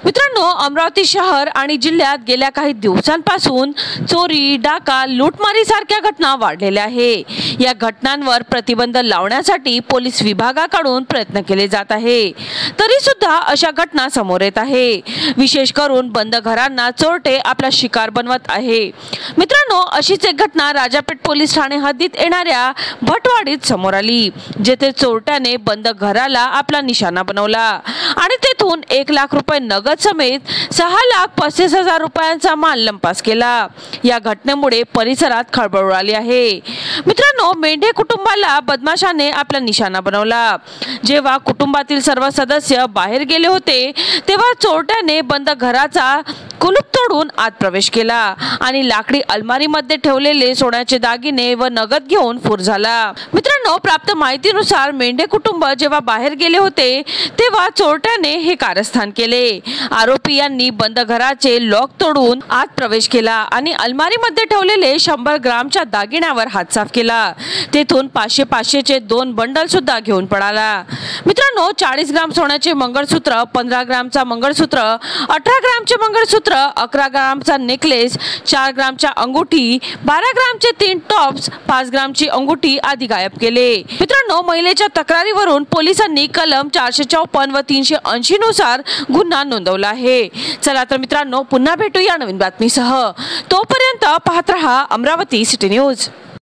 मित्रांनो, अमरावती शहर आणि जिल्ह्यात गेल्या काही दिवसांपासून चोरी, डाका, लूटमारी सारख्या घटना वाढलेल्या आहे। या घटनांवर प्रतिबंध लावण्यासाठी पोलीस विभागाकडून प्रयत्न केले जात आहे, तरी सुद्धा अशा घटना समोर येत आहे। विशेष करून बंद घरांना चोरटे आपला शिकार बनवत आहे। मित्रांनो, अशीच एक घटना राजापेठ पोलीस ठाणे हद्दीत येणाऱ्या भटवाडीत समोर आली, जेथे चोरट्याने बंद घराला आपला निशाणा बनवला आणि तेथून 1 लाख रुपये नगद समेत 6,35,000 रुपयांचा माल लंपास केला। या घटनेमुळे परिसरात खळबळ उडाली आहे। मित्रांनो, मेंढे कुटुंबाला बदमाशाने आपला निशाणा बनवला। जेव्हा कुटुंबातील सर्व सदस्य बाहेर गेले होते, तेव्हा चोरट्याने बंद घराचा कुलूप तोडून आत प्रवेश केला आणि लाकडी अलमारीमध्ये ठेवलेले सोन्याचे दागिने व नगद घेऊन फूर झाला। मित्रांनो, प्राप्त माहितीनुसार मेंढे कुटुंब जेव्हा बाहेर गेले होते, तेव्हा चोरट्याने हे कारस्थान केले। आरोपी यांनी बंद घराचे लॉक तोडून आत प्रवेश केला आणि अलमारीमध्ये ठेवलेले 100 ग्रामच्या दागिन्यावर हात साफ केला। तेथून 500 चे 2 बंडल सुद्धा घेऊन पळाला। मित्रांनो, 40 ग्राम सोन्याचे मंगळसूत्र, 15 ग्रामचा मंगळसूत्र, 18 ग्रामचे मंगळसूत्र, 11 ग्रामचा नेकलेस, 4 ग्रामच्या अंगुठी, 12 ग्रामचे 3 टॉप्स, 5 ग्रामची अंगुठी आदी गायब केले। मित्रांनो, महिलेच्या तक्रारीवरून पोलिसांनी कलम 454 व 380 नुसार गुन्हा नोंदवला आहे। चला तर मित्रांनो, पुन्हा भेटूया नवीन बातमीसह। तोपर्यंत पाहत रहा अमरावती सिटी न्यूज।